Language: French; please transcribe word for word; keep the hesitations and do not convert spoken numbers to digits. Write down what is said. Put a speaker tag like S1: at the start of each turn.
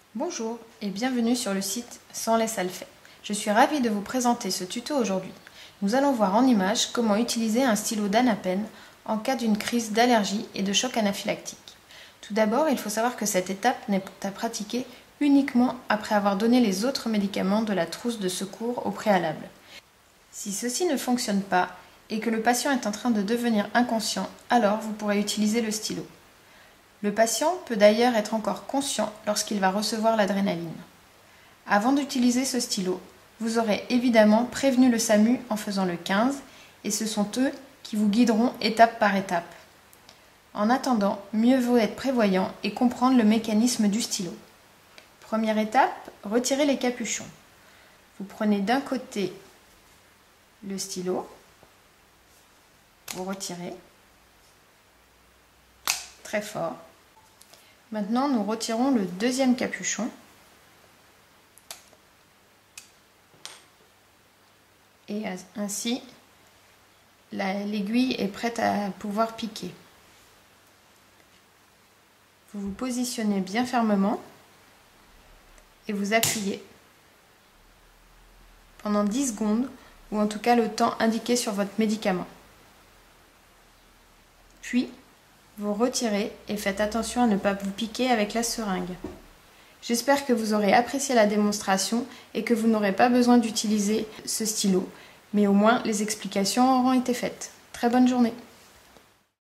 S1: Bonjour et bienvenue sur le site Sans les Salfait. Je suis ravie de vous présenter ce tuto aujourd'hui. Nous allons voir en images comment utiliser un stylo d'Anapen en cas d'une crise d'allergie et de choc anaphylactique. Tout d'abord, il faut savoir que cette étape n'est à pratiquer uniquement après avoir donné les autres médicaments de la trousse de secours au préalable. Si ceci ne fonctionne pas et que le patient est en train de devenir inconscient, alors vous pourrez utiliser le stylo. Le patient peut d'ailleurs être encore conscient lorsqu'il va recevoir l'adrénaline. Avant d'utiliser ce stylo, vous aurez évidemment prévenu le SAMU en faisant le quinze et ce sont eux qui vous guideront étape par étape. En attendant, mieux vaut être prévoyant et comprendre le mécanisme du stylo. Première étape, retirez les capuchons. Vous prenez d'un côté le stylo, vous retirez très fort. Maintenant, nous retirons le deuxième capuchon. Et ainsi, l'aiguille est prête à pouvoir piquer. Vous vous positionnez bien fermement et vous appuyez pendant dix secondes, ou en tout cas le temps indiqué sur votre médicament. Puis, vous retirez et faites attention à ne pas vous piquer avec la seringue. J'espère que vous aurez apprécié la démonstration et que vous n'aurez pas besoin d'utiliser ce stylo, mais au moins les explications auront été faites. Très bonne journée!